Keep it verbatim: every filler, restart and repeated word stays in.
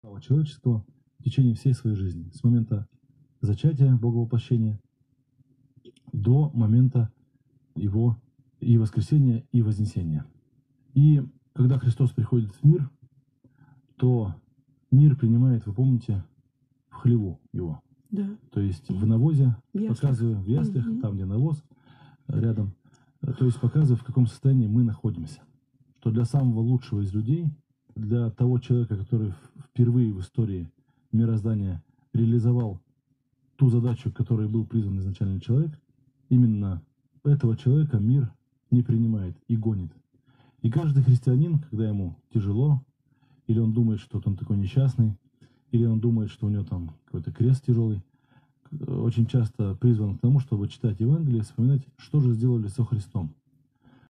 человеческого в течение всей своей жизни, с момента зачатия Бога воплощения до момента Его и воскресения, и вознесения. И когда Христос приходит в мир, то мир принимает, вы помните, в хлеву Его. Да. То есть в навозе, В показывая в яслях, Мгм. там, где навоз, рядом, то есть показывая, в каком состоянии мы находимся. Что для самого лучшего из людей, для того человека, который впервые в истории мироздания реализовал ту задачу, к которой был призван изначально человек, именно этого человека мир не принимает и гонит. И каждый христианин, когда ему тяжело, или он думает, что он такой несчастный, или он думает, что у него там какой-то крест тяжелый, очень часто призван к тому, чтобы читать Евангелие и вспоминать, что же сделали со Христом.